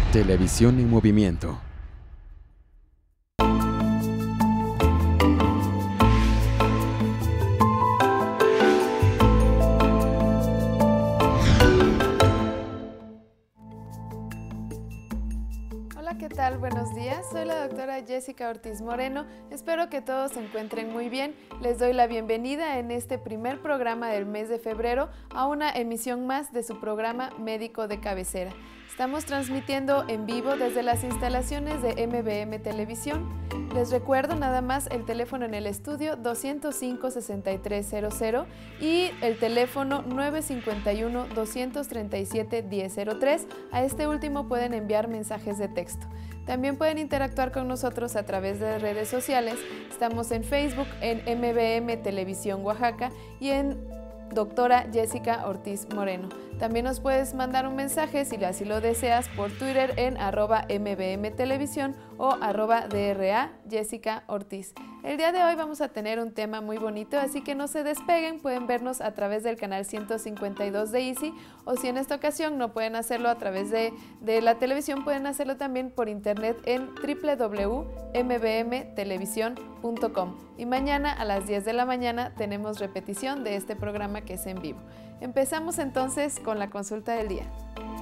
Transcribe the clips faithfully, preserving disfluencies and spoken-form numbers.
Televisión en movimiento. Hola, ¿qué tal? Buenos días. Soy la doctora Jessica Ortiz Moreno. Espero que todos se encuentren muy bien. Les doy la bienvenida en este primer programa del mes de febrero a una emisión más de su programa Médico de Cabecera. Estamos transmitiendo en vivo desde las instalaciones de M B M Televisión. Les recuerdo nada más el teléfono en el estudio doscientos cinco, sesenta y tres cero cero y el teléfono nueve cinco uno, dos tres siete, uno cero cero tres. A este último pueden enviar mensajes de texto. También pueden interactuar con nosotros a través de redes sociales. Estamos en Facebook, en M B M Televisión Oaxaca y en doctora Jessica Ortiz Moreno. También nos puedes mandar un mensaje si así lo deseas por Twitter en arroba M B M Televisión o arroba D R A Jessica Ortiz. El día de hoy vamos a tener un tema muy bonito, así que no se despeguen, pueden vernos a través del canal ciento cincuenta y dos de Easy, o si en esta ocasión no pueden hacerlo a través de, de la televisión, pueden hacerlo también por internet en w w w punto m b m televisión punto com. Y mañana a las diez de la mañana tenemos repetición de este programa que es en vivo. Empezamos entonces con la consulta del día.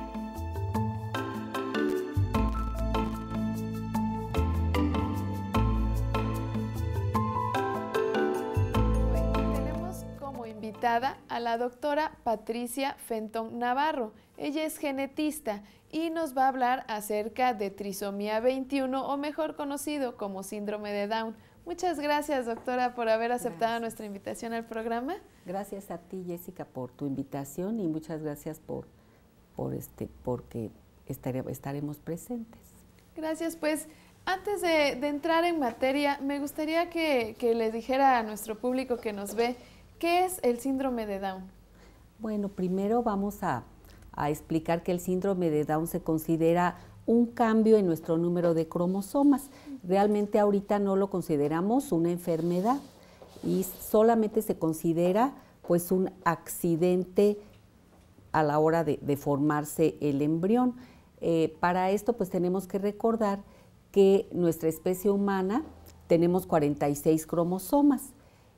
Invitada a la doctora Patricia Fenton Navarro. Ella es genetista y nos va a hablar acerca de trisomía veintiuno, o mejor conocido como síndrome de Down. Muchas gracias, doctora, por haber aceptado gracias. Nuestra invitación al programa. Gracias a ti, Jessica, por tu invitación y muchas gracias por, por este, porque estaré, estaremos presentes. Gracias, pues. Antes de, de entrar en materia, me gustaría que, que le dijera a nuestro público que nos ve, ¿qué es el síndrome de Down? Bueno, primero vamos a, a explicar que el síndrome de Down se considera un cambio en nuestro número de cromosomas. Realmente ahorita no lo consideramos una enfermedad y solamente se considera pues un accidente a la hora de, de formarse el embrión. Eh, para esto pues tenemos que recordar que nuestra especie humana tenemos cuarenta y seis cromosomas.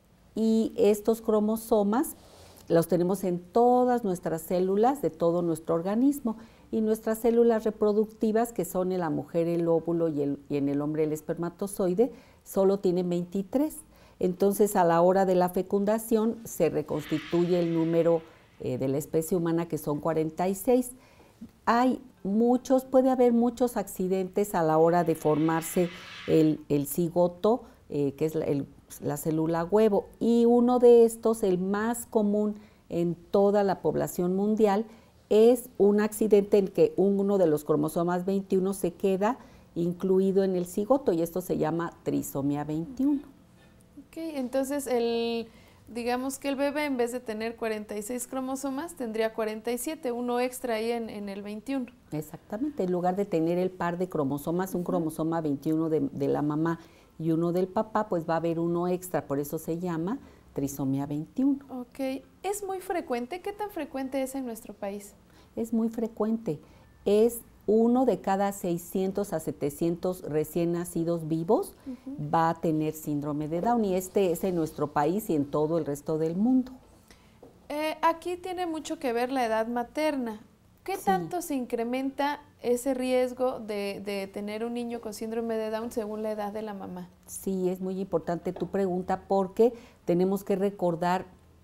Y estos cromosomas los tenemos en todas nuestras células de todo nuestro organismo, y nuestras células reproductivas, que son en la mujer el óvulo y, el, y en el hombre el espermatozoide, solo tienen veintitrés. Entonces, a la hora de la fecundación se reconstituye el número eh, de la especie humana, que son cuarenta y seis. Hay muchos, puede haber muchos accidentes a la hora de formarse el, el cigoto, eh, que es el la célula huevo, y uno de estos, el más común en toda la población mundial, es un accidente en que uno de los cromosomas veintiuno se queda incluido en el cigoto, y esto se llama trisomía veintiuno. Ok, entonces el, digamos que el bebé, en vez de tener cuarenta y seis cromosomas, tendría cuarenta y siete, uno extra ahí en, en el veintiuno. Exactamente, en lugar de tener el par de cromosomas, un cromosoma veintiuno de, de la mamá y uno del papá, pues va a haber uno extra, por eso se llama trisomía veintiuno. Ok, ¿es muy frecuente? ¿Qué tan frecuente es en nuestro país? Es muy frecuente, es uno de cada seiscientos a setecientos recién nacidos vivos uh-huh. va a tener síndrome de Down, y este es en nuestro país y en todo el resto del mundo. Eh, aquí tiene mucho que ver la edad materna. ¿Qué sí. tanto se incrementa ese riesgo de, de tener un niño con síndrome de Down según la edad de la mamá? Sí, es muy importante tu pregunta, porque tenemos que recordar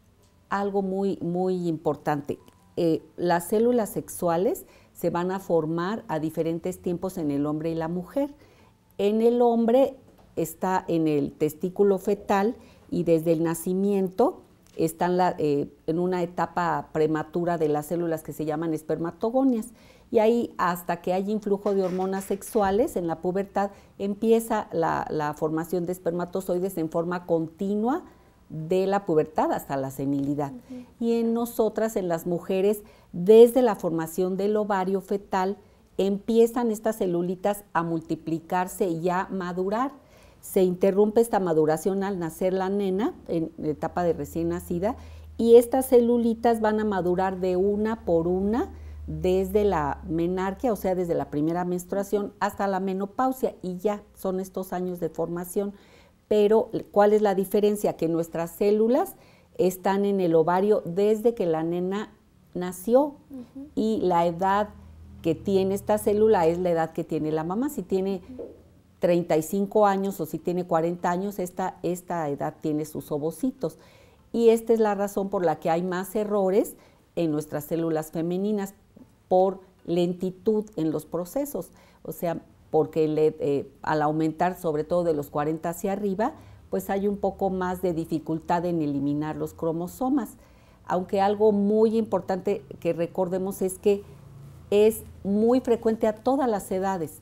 algo muy, muy importante. Eh, las células sexuales se van a formar a diferentes tiempos en el hombre y la mujer. En el hombre está en el testículo fetal, y desde el nacimiento están la, eh, en una etapa prematura de las células que se llaman espermatogonias, y ahí hasta que hay influjo de hormonas sexuales en la pubertad empieza la, la formación de espermatozoides en forma continua de la pubertad hasta la senilidad. Uh-huh. Y en nosotras, en las mujeres, desde la formación del ovario fetal empiezan estas celulitas a multiplicarse y a madurar. Se interrumpe esta maduración al nacer la nena, en etapa de recién nacida, y estas celulitas van a madurar de una por una desde la menarquia, o sea, desde la primera menstruación hasta la menopausia, y ya son estos años de formación. Pero, ¿cuál es la diferencia? Que nuestras células están en el ovario desde que la nena nació, uh-huh. y la edad que tiene esta célula es la edad que tiene la mamá. Si tiene treinta y cinco años o si tiene cuarenta años, esta, esta edad tiene sus ovocitos. Y esta es la razón por la que hay más errores en nuestras células femeninas, por lentitud en los procesos. O sea, porque le, eh, al aumentar sobre todo de los cuarenta hacia arriba, pues hay un poco más de dificultad en eliminar los cromosomas. Aunque algo muy importante que recordemos es que es muy frecuente a todas las edades.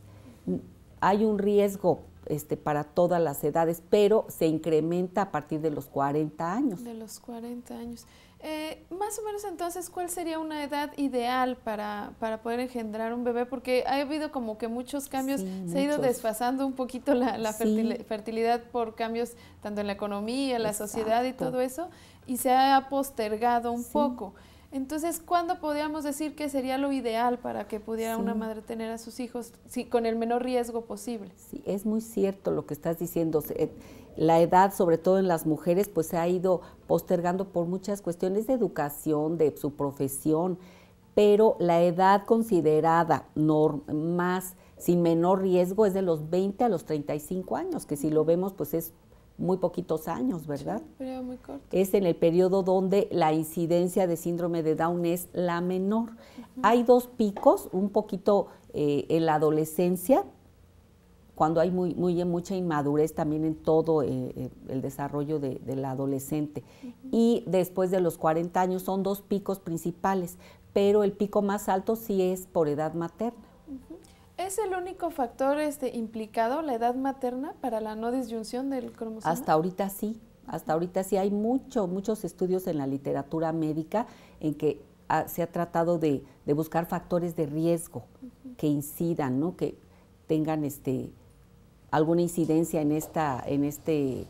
Hay un riesgo este, para todas las edades, pero se incrementa a partir de los cuarenta años. De los cuarenta años. Eh, más o menos entonces, ¿cuál sería una edad ideal para, para poder engendrar un bebé? Porque ha habido como que muchos cambios, sí, se muchos. ha ido desfasando un poquito la, la sí. fertil, fertilidad por cambios tanto en la economía, la Exacto. sociedad y todo eso, y se ha postergado un sí. poco. Entonces, ¿cuándo podríamos decir que sería lo ideal para que pudiera sí. una madre tener a sus hijos sí, con el menor riesgo posible? Sí, es muy cierto lo que estás diciendo. La edad, sobre todo en las mujeres, pues se ha ido postergando por muchas cuestiones de educación, de su profesión, pero la edad considerada más, sin menor riesgo, es de los veinte a los treinta y cinco años, que si lo vemos, pues es muy poquitos años, ¿verdad? Sí, pero muy corto. Es en el periodo donde la incidencia de síndrome de Down es la menor. Uh-huh. Hay dos picos, un poquito eh, en la adolescencia, cuando hay muy, muy, mucha inmadurez también en todo eh, el desarrollo de, de la adolescente. Uh-huh. Y después de los cuarenta años son dos picos principales, pero el pico más alto sí es por edad materna. Uh-huh. ¿Es el único factor este, implicado, la edad materna, para la no disyunción del cromosoma? Hasta ahorita sí, hasta ahorita sí hay mucho, muchos estudios en la literatura médica en que ha, se ha tratado de, de buscar factores de riesgo uh-huh. que incidan, ¿no? Que tengan este, alguna incidencia en esta, en este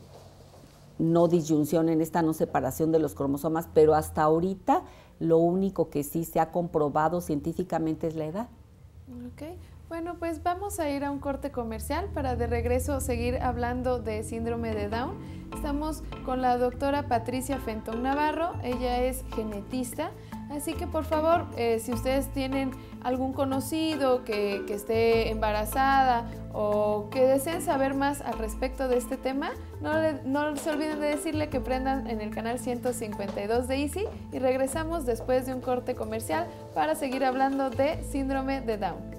no disyunción, en esta no separación de los cromosomas, pero hasta ahorita lo único que sí se ha comprobado científicamente es la edad. Okay. Bueno, pues vamos a ir a un corte comercial para de regreso seguir hablando de síndrome de Down. Estamos con la doctora Patricia Fentón Navarro, ella es genetista, así que por favor, eh, si ustedes tienen algún conocido que, que esté embarazada o que deseen saber más al respecto de este tema, no, le, no se olviden de decirle que prendan en el canal ciento cincuenta y dos de Easy y regresamos después de un corte comercial para seguir hablando de síndrome de Down.